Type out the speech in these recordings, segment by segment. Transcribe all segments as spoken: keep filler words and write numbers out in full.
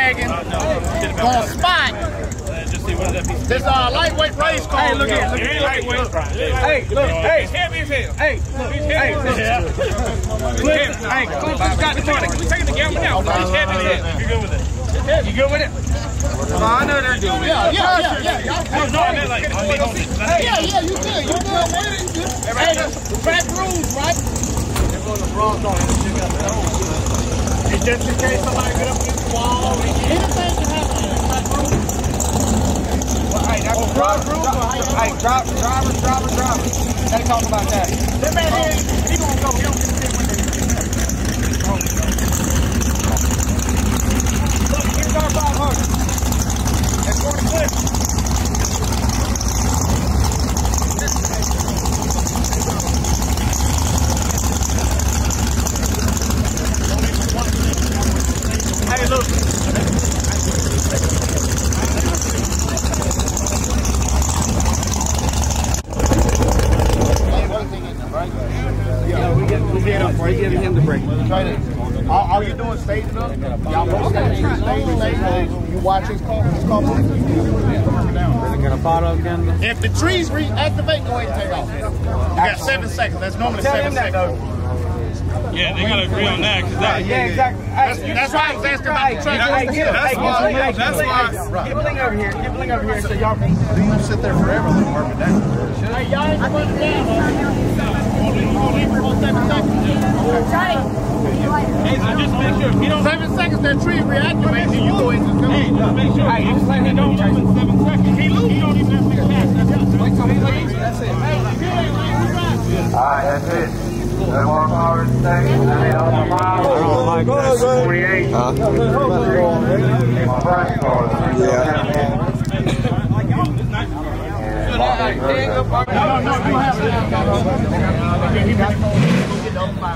Wagon on spot. This uh, lightweight race car. Hey, look at look at lightweight. Hey, look, hey, he's heavy as hell. Hey, look, he's heavy as hell. Cliff, hey, Cliff just got the money. We taking the gamble now. He's heavy as hell. You good with it? You good with it? Oh, I know they're doing it. Yeah, yeah, yeah, yeah. No, no, I mean like, Hey, yeah, yeah, you good, you good with it. Hey, track rules, right? It's just in case somebody get up against the wall. Anything can happen. Track rules. Hey, that's oh, drive, drive, hey, drive, driver, driver, driver. They talk about that. That man here, he gonna go. He don't get to sit with it. Look, here's our five hundred. That's for the clip. Hey, look. Yeah, we get we get up for you, giving him the break. All, all you doing staging up? Y'all both staging, staging, staging. You watch his car, his car move. Gonna photo again. If the trees reactivate, go ahead and take off. You got seven seconds. That's normally Tell seven him that, seconds. though. Yeah, they gotta agree on that. Cause that Yeah, exactly. That's, Hey, that's why I was asking about the track. Hey, get him. Hey, why- get him. that's Hey, why- get Bling over here. Get Bling over here so y'all can. You sit there forever and work it down. Hey, y'all ain't going down. You gonna leave for seven seconds? Hey, so just make sure if you don't. Seven seconds, that tree reactivates and you go into the Hey, just make sure. Hey, just let him know. Don't move in seven seconds. He lose. He don't even have to catch. Wait till he leaves. That's it. Alright, that's it. No more power station. I mean, on the mile. I don't like that. forty-eight. Huh? My first car. Yeah. No, no, you have it. Okay, he got to go get the other five.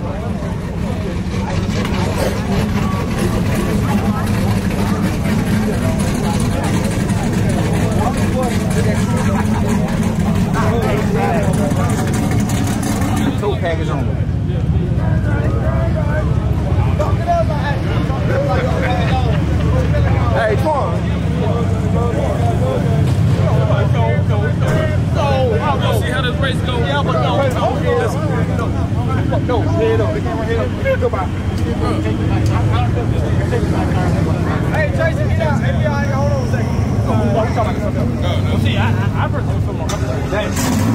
Tow package on. Hey, come on. See how this race goes. Yeah, but no. No, head up. Head up. Go by. Hey, Jason, get out. Hey, hold on a second. Well, see, I, I, I personally feel more comfortable with that.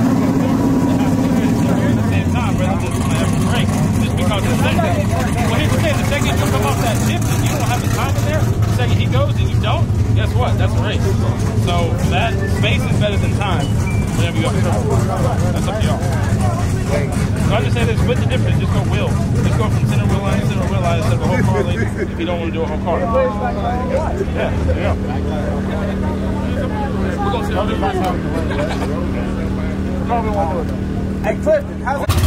At the same time, rather than have a break, just because the second, well, here's the thing, the second you come off that dip and you don't have the time in there, the second he goes and you don't, guess what? That's a race. So that space is better than time whenever you go to trouble. That's up to y'all. So I just say this, split the difference, just go wheel. Just go from center wheel line to center wheel line instead of a whole car length if you don't want to do a whole car. Yeah, there you go. We're going to see how this works out. Hey, Clifton, how's it?